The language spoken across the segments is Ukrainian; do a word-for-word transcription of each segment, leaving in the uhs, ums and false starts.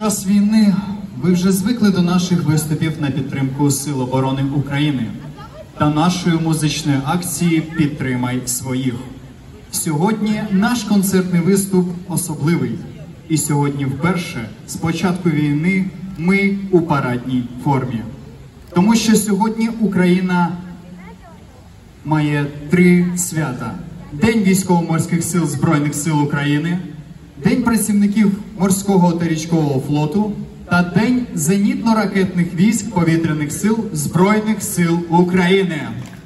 Час війни ви вже звикли до наших виступів на підтримку Сил оборони України та нашої музичної акції «Підтримай своїх». Сьогодні наш концертний виступ особливий. І сьогодні вперше з початку війни ми у парадній формі. Тому що сьогодні Україна має три свята. День військово-морських сил Збройних сил України, День працівників морського та річкового флоту та День зенітно-ракетних військ повітряних сил Збройних сил України.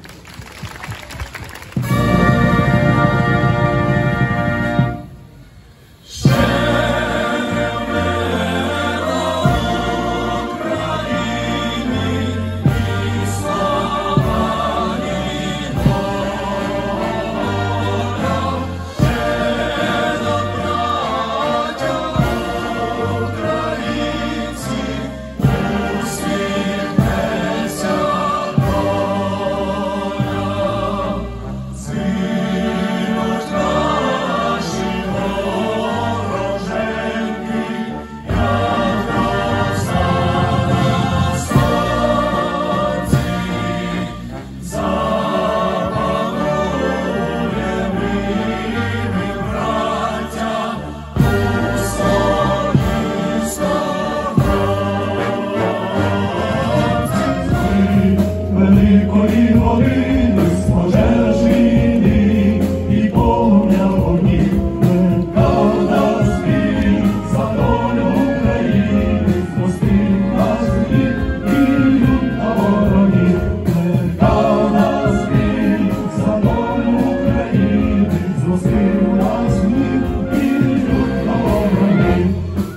Великої години з пожежі і полум'я вогнів, плекав наш світ за долю України, зростив наш світ і люд на ворогів, плекав наш світ за долю України, зростив наш світ і люд на ворогів.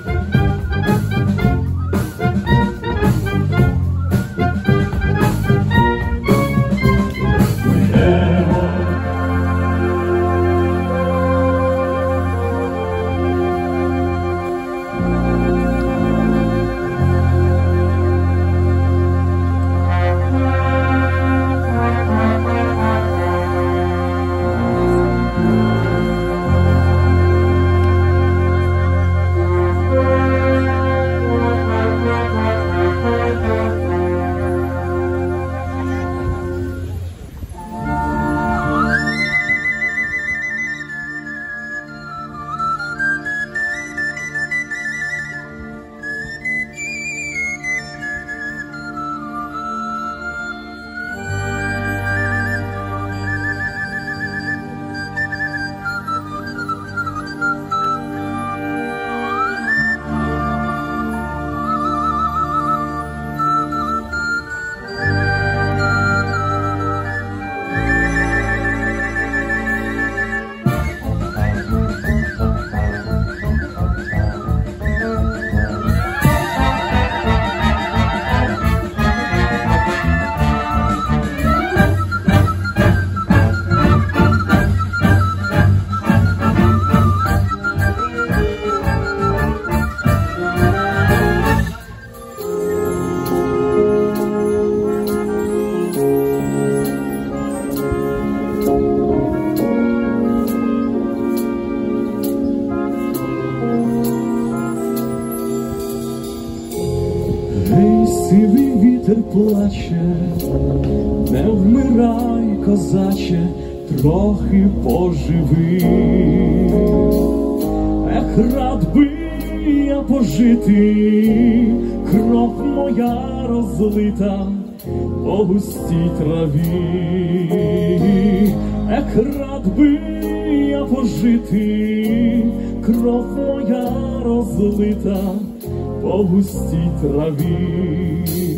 Сивий вітер плаче, не вмирай, козаче, трохи поживи. Ех, рад би я пожити, кров моя розлита по густій траві. Ех, рад би я пожити, кров моя розлита по густій траві.